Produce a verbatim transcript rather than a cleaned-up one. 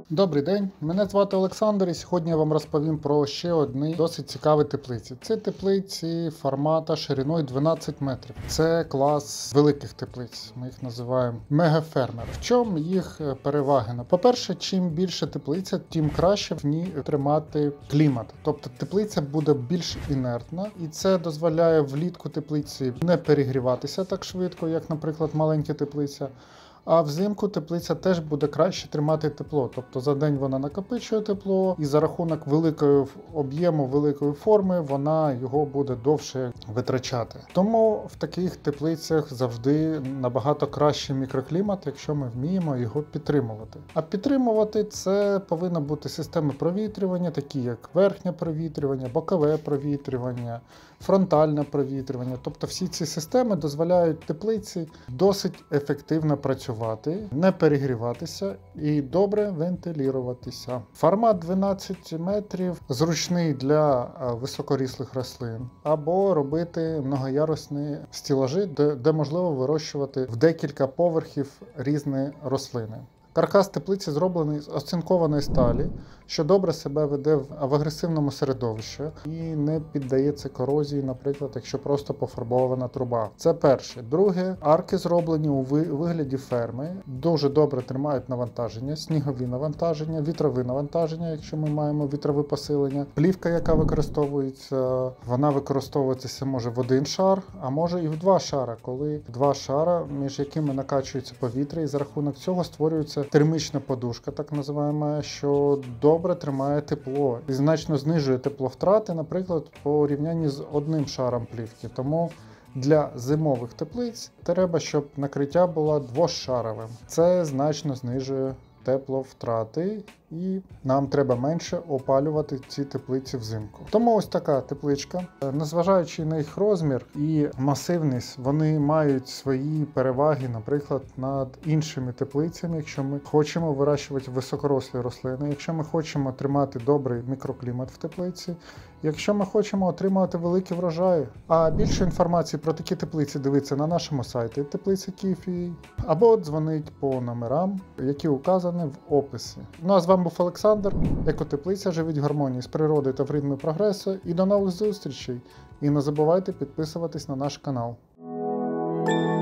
Добрий день, мене звати Олександр і сьогодні я вам розповім про ще одні досить цікаві теплиці. Це теплиці формата шириною дванадцять метрів. Це клас великих теплиць, ми їх називаємо мегафермер. В чому їх переваги? По-перше, чим більше теплиця, тим краще в ній тримати клімат. Тобто теплиця буде більш інертна і це дозволяє влітку теплиці не перегріватися так швидко, як, наприклад, маленька теплиця. А взимку теплиця теж буде краще тримати тепло. Тобто за день вона накопичує тепло і за рахунок великого об'єму, великої форми вона його буде довше витрачати. Тому в таких теплицях завжди набагато кращий мікроклімат, якщо ми вміємо його підтримувати. А підтримувати це повинна бути системи провітрювання, такі як верхнє провітрювання, бокове провітрювання, фронтальне провітрювання. Тобто всі ці системи дозволяють теплиці досить ефективно працювати, не перегріватися і добре вентилюватися. Формат дванадцять метрів зручний для високоріслих рослин. Або робити многоярусні стелажі, де, де можливо вирощувати в декілька поверхів різні рослини. Каркас теплиці зроблений з оцинкованої сталі, що добре себе веде в агресивному середовищі і не піддається корозії, наприклад, якщо просто пофарбована труба. Це перше. Друге, арки зроблені у вигляді ферми, дуже добре тримають навантаження, снігові навантаження, вітрові навантаження, якщо ми маємо вітрове посилення. Плівка, яка використовується, вона використовуватися може в один шар, а може і в два шара, коли два шара, між якими накачується повітря, і за рахунок цього створюється термічна подушка, так називаємо, що добре тримає тепло і значно знижує тепловтрати, наприклад, по порівнянні з одним шаром плівки. Тому для зимових теплиць треба, щоб накриття було двошаровим. Це значно знижує тепловтрати і нам треба менше опалювати ці теплиці взимку. Тому ось така тепличка. Незважаючи на їх розмір і масивність, вони мають свої переваги, наприклад, над іншими теплицями, якщо ми хочемо вирощувати високорослі рослини, якщо ми хочемо тримати добрий мікроклімат в теплиці, якщо ми хочемо отримувати великі врожаї. А більше інформації про такі теплиці дивіться на нашому сайті теплиця Київ, або дзвонить по номерам, які указані в описі. Ну а з вами був Олександр, екотеплиця, живіть в гармонії з природою та в ритмі прогресу. І до нових зустрічей! І не забувайте підписуватись на наш канал.